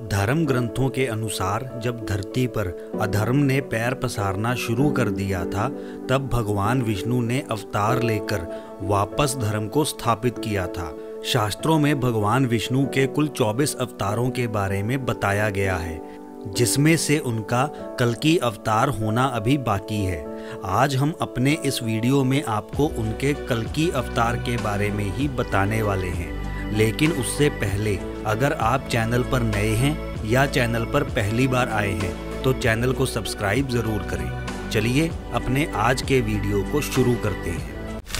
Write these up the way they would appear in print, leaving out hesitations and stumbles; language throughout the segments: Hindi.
धर्म ग्रंथों के अनुसार जब धरती पर अधर्म ने पैर पसारना शुरू कर दिया था, तब भगवान विष्णु ने अवतार लेकर वापस धर्म को स्थापित किया था। शास्त्रों में भगवान विष्णु के कुल 24 अवतारों के बारे में बताया गया है, जिसमें से उनका कल्कि अवतार होना अभी बाकी है। आज हम अपने इस वीडियो में आपको उनके कल्कि अवतार के बारे में ही बताने वाले हैं। लेकिन उससे पहले अगर आप चैनल पर नए हैं या चैनल पर पहली बार आए हैं तो चैनल को सब्सक्राइब ज़रूर करें। चलिए अपने आज के वीडियो को शुरू करते हैं।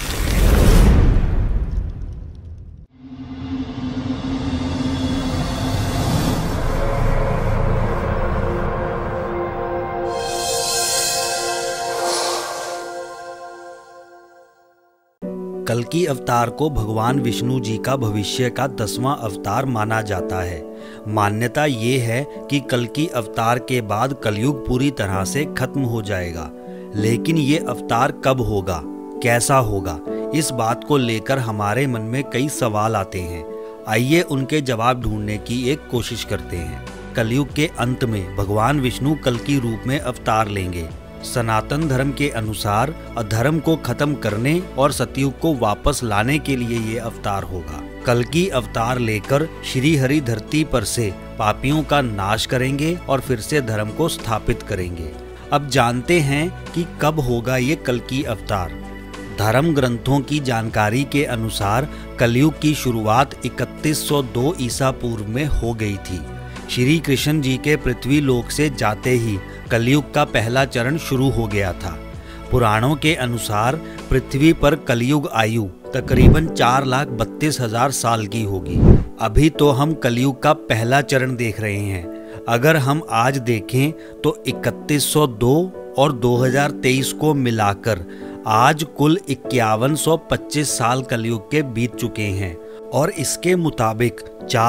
कल्कि अवतार को भगवान विष्णु जी का भविष्य का 10वां अवतार माना जाता है। मान्यता ये है कि कल्कि अवतार के बाद कलयुग पूरी तरह से खत्म हो जाएगा। लेकिन ये अवतार कब होगा, कैसा होगा, इस बात को लेकर हमारे मन में कई सवाल आते हैं। आइए उनके जवाब ढूंढने की एक कोशिश करते हैं। कलयुग के अंत में भगवान विष्णु कल्कि रूप में अवतार लेंगे। सनातन धर्म के अनुसार अधर्म को खत्म करने और सतयुग को वापस लाने के लिए ये अवतार होगा। कल्कि अवतार लेकर श्री हरि धरती पर से पापियों का नाश करेंगे और फिर से धर्म को स्थापित करेंगे। अब जानते हैं कि कब होगा ये कल्कि अवतार। धर्म ग्रंथों की जानकारी के अनुसार कलयुग की शुरुआत 3102 ईसा पूर्व में हो गई थी। श्री कृष्ण जी के पृथ्वी लोक से जाते ही कलयुग का पहला चरण शुरू हो गया था। पुराणों के अनुसार पृथ्वी पर कलयुग आयु तकरीबन 4,32,000 साल की होगी। अभी तो हम कलयुग का पहला चरण देख रहे हैं। अगर हम आज देखें तो 3102 और 2023 को मिलाकर आज कुल 5125 साल कलयुग के बीत चुके हैं और इसके मुताबिक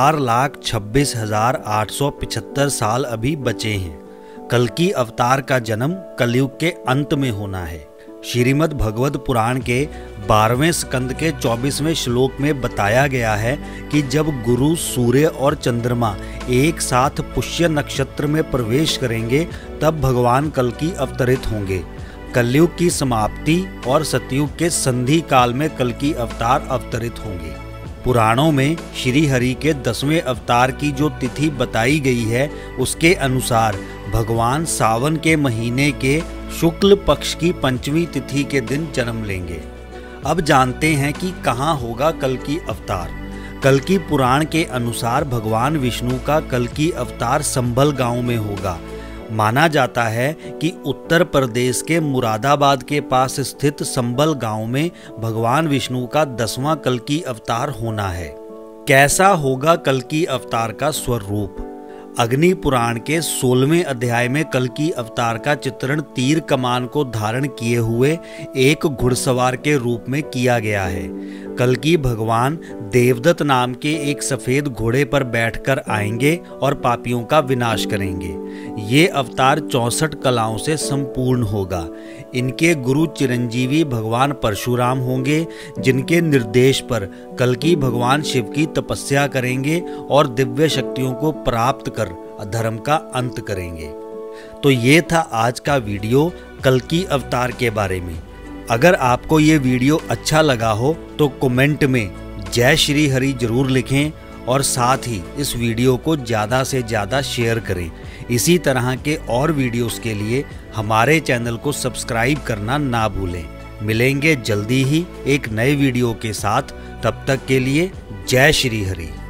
4,26,875 साल अभी बचे हैं। कल्कि अवतार का जन्म कलयुग के अंत में होना है। श्रीमद् भगवद पुराण के 12वें स्कंद के 24वें श्लोक में बताया गया है कि जब गुरु, सूर्य और चंद्रमा एक साथ पुष्य नक्षत्र में प्रवेश करेंगे तब भगवान कल्कि अवतरित होंगे। कलयुग की समाप्ति और सतयुग के संधि काल में कल्कि अवतार अवतरित होंगे। पुराणों में श्री हरि के 10वें अवतार की जो तिथि बताई गई है, उसके अनुसार भगवान सावन के महीने के शुक्ल पक्ष की 5वीं तिथि के दिन जन्म लेंगे। अब जानते हैं कि कहाँ होगा कल्कि अवतार। कल्कि पुराण के अनुसार भगवान विष्णु का कल्कि अवतार संभल गांव में होगा। माना जाता है कि उत्तर प्रदेश के मुरादाबाद के पास स्थित संभल गांव में भगवान विष्णु का 10वां कल्कि अवतार होना है। कैसा होगा कल्कि अवतार का स्वरूप? अग्नि पुराण के 16वें अध्याय में कल्कि अवतार का चित्रण तीर कमान को धारण किए हुए एक घुड़सवार के रूप में किया गया है। कल्कि भगवान देवदत्त नाम के एक सफेद घोड़े पर बैठकर आएंगे और पापियों का विनाश करेंगे। ये अवतार 64 कलाओं से संपूर्ण होगा। इनके गुरु चिरंजीवी भगवान परशुराम होंगे, जिनके निर्देश पर कल्कि भगवान शिव की तपस्या करेंगे और दिव्य शक्तियों को प्राप्त कर अधर्म का अंत करेंगे। तो ये था आज का वीडियो कल्कि अवतार के बारे में। अगर आपको ये वीडियो अच्छा लगा हो तो कमेंट में जय श्री हरि जरूर लिखें और साथ ही इस वीडियो को ज़्यादा से ज़्यादा शेयर करें। इसी तरह के और वीडियोस के लिए हमारे चैनल को सब्सक्राइब करना ना भूलें। मिलेंगे जल्दी ही एक नए वीडियो के साथ। तब तक के लिए जय श्री हरि।